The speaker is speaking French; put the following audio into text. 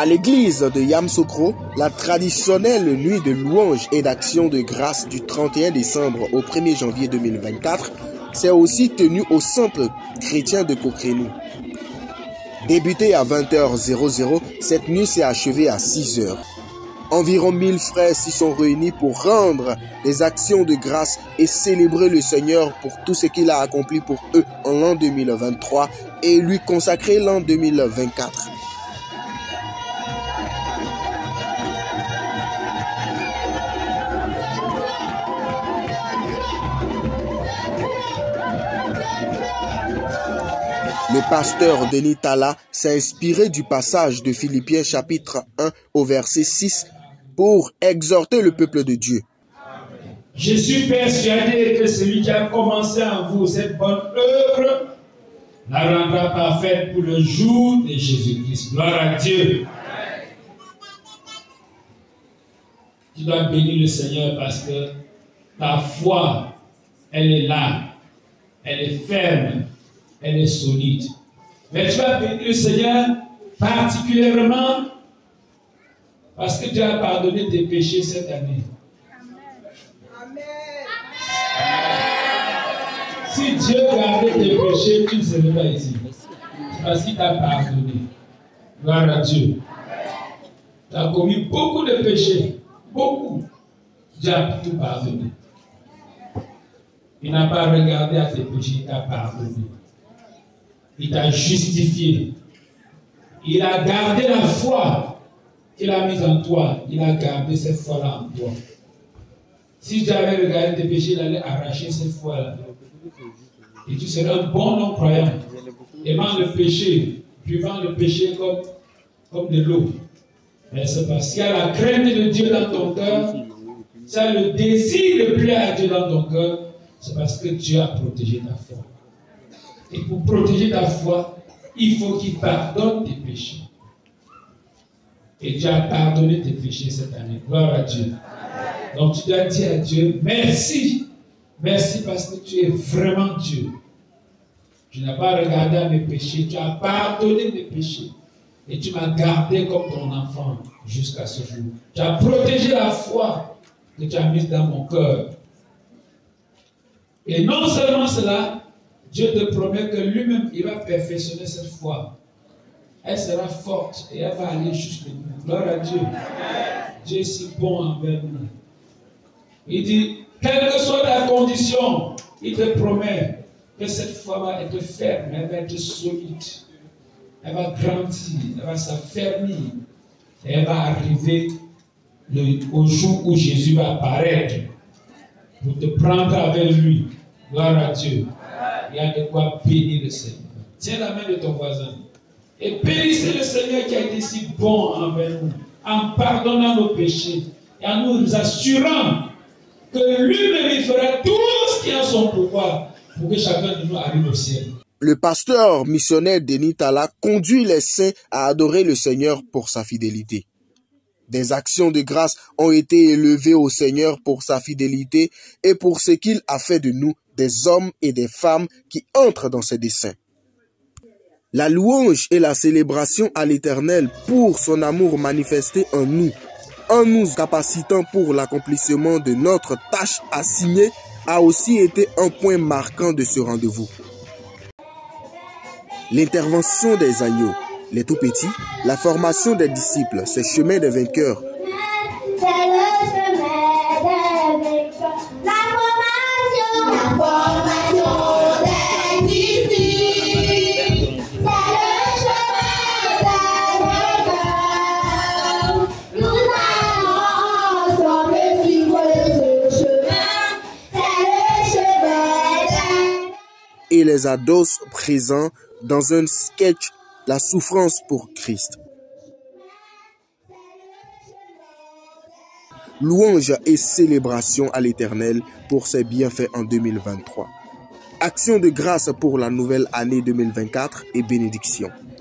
À l'église de Yamsokro, la traditionnelle nuit de louange et d'action de grâce du 31 décembre au 1er janvier 2024 s'est aussi tenue au centre chrétien de Kokrenou. Débutée à 20h00, cette nuit s'est achevée à 6h. Environ 1000 frères s'y sont réunis pour rendre des actions de grâce et célébrer le Seigneur pour tout ce qu'il a accompli pour eux en l'an 2023 et lui consacrer l'an 2024. Le pasteur Denis Tala s'est inspiré du passage de Philippiens chapitre 1 au verset 6 pour exhorter le peuple de Dieu. Je suis persuadé que celui qui a commencé en vous cette bonne œuvre la rendra parfaite pour le jour de Jésus-Christ. Gloire à Dieu. Tu dois bénir le Seigneur parce que ta foi, elle est là, elle est ferme, elle est solide. Mais tu vas bénir le Seigneur particulièrement parce que Dieu a pardonné tes péchés cette année. Amen. Si Dieu gardait tes péchés, tu ne serais pas ici. C'est parce qu'il t'a pardonné. Gloire à Dieu. Tu as commis beaucoup de péchés. Beaucoup. Dieu a tout pardonné. Il n'a pas regardé à tes péchés, il t'a pardonné. Il t'a justifié. Il a gardé la foi qu'il a mise en toi. Il a gardé cette foi-là en toi. Si Dieu avait regardé tes péchés, il allait arracher cette foi-là. Et tu serais un bon non-croyant. Aimant le péché, buvant le péché comme de l'eau. Mais c'est parce qu'il y a la crainte de Dieu dans ton cœur, tu as le désir de plaire à Dieu dans ton cœur, c'est parce que Dieu a protégé ta foi. Et pour protéger ta foi, il faut qu'il pardonne tes péchés. Et Dieu a pardonné tes péchés cette année. Gloire à Dieu. Donc tu dois dire à Dieu, merci. Merci parce que tu es vraiment Dieu. Tu n'as pas regardé à mes péchés, tu as pardonné mes péchés. Et tu m'as gardé comme ton enfant jusqu'à ce jour. Tu as protégé la foi que tu as mise dans mon cœur. Et non seulement cela, Dieu te promet que lui-même, il va perfectionner cette foi. Elle sera forte et elle va aller jusqu'au bout. Gloire à Dieu. Dieu est si bon envers nous. Il dit, quelle que soit ta condition, il te promet que cette foi va être ferme, elle va être solide. Elle va grandir, elle va s'affermir. Et elle va arriver au jour où Jésus va apparaître pour te prendre avec lui. Gloire à Dieu. Il y a de quoi bénir le Seigneur. Tiens la main de ton voisin. Et bénissez le Seigneur qui a été si bon envers nous, en pardonnant nos péchés et en nous assurant que lui-même il fera tout ce qui est en son pouvoir pour que chacun de nous arrive au ciel. Le pasteur missionnaire Denis Tala conduit les saints à adorer le Seigneur pour sa fidélité. Des actions de grâce ont été élevées au Seigneur pour sa fidélité et pour ce qu'il a fait de nous, des hommes et des femmes qui entrent dans ses desseins. La louange et la célébration à l'Éternel pour son amour manifesté en nous capacitant pour l'accomplissement de notre tâche assignée, a aussi été un point marquant de ce rendez-vous. L'intervention des agneaux, les tout-petits, la formation des disciples, ces chemins des vainqueurs. C'est le chemin des vainqueurs. La formation des disciples. C'est le chemin des vainqueurs. Nous allons ensemble suivre ce chemin. C'est le chemin des... Et les ados présents dans un sketch, la souffrance pour Christ. Louange et célébration à l'Éternel pour ses bienfaits en 2023. Action de grâce pour la nouvelle année 2024 et bénédiction.